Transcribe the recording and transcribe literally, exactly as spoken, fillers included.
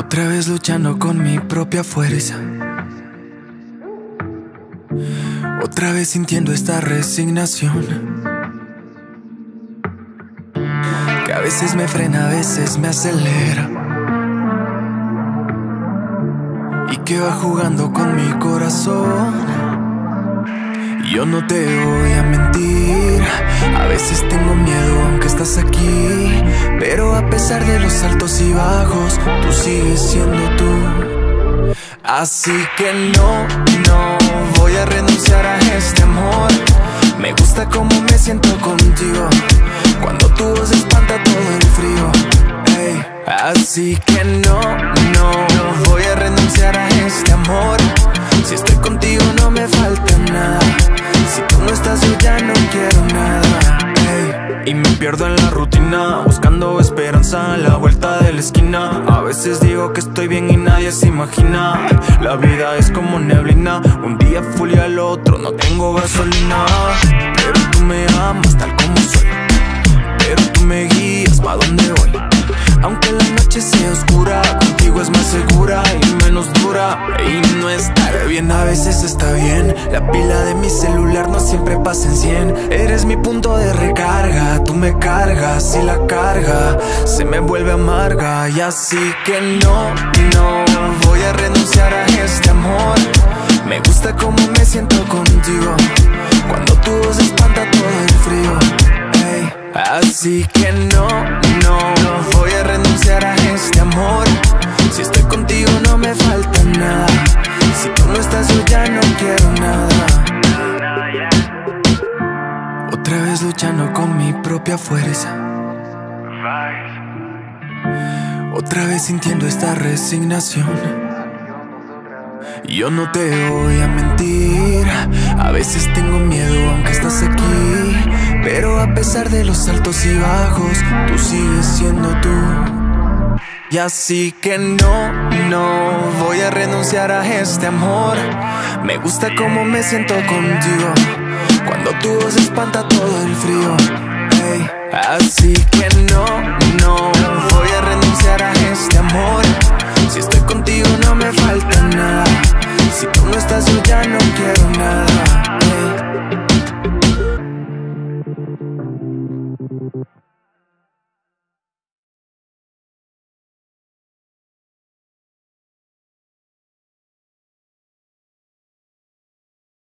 Otra vez luchando con mi propia fuerza. Otra vez sintiendo esta resignación que a veces me frena, a veces me acelera, y que va jugando con mi corazón. Yo no te voy a mentir, a veces tengo miedo aunque estás aquí, pero a pesar de los altos y bajos, tú sigues siendo tú. Así que no, no voy a renunciar a este amor. Me gusta cómo me siento contigo, cuando tu voz espanta todo el frío. Hey. Así que no, no voy a renunciar a este amor. Si estoy contigo no me falta nada, si tú no estás yo ya no quiero nada. Hey. Y me pierdo en la rutina, buscando esperanza a la vuelta de la esquina. A veces digo que estoy bien y nadie se imagina. La vida es como neblina, un día full y al otro no tengo gasolina. Pero tú me amas tal como soy, pero tú me guías pa' donde voy. Aunque la noche sea oscura, contigo es más segura y menos dura. Y no estar bien a veces está bien. La pila de mi celular no siempre pasa en cien. Eres mi punto de recarga, tú me cargas y la carga se me vuelve amarga. Y así que no, no voy a renunciar a este amor. Me gusta cómo me siento contigo, cuando tu voz espanta todo el frío. Hey. Así que no, no voy a renunciar a este amor. Si estoy contigo no me falta nada, si tú no estás yo ya no quiero nada. Otra vez luchando con mi propia fuerza, otra vez sintiendo esta resignación. Yo no te voy a mentir, a veces tengo miedo aunque estás aquí, pero a pesar de los altos y bajos, tú sigues siendo tú. Y así que no, no voy a renunciar a este amor. Me gusta cómo me siento contigo, cuando tu voz espanta todo el frío. Hey. Así que no, no voy a renunciar a este amor. Si estoy contigo no me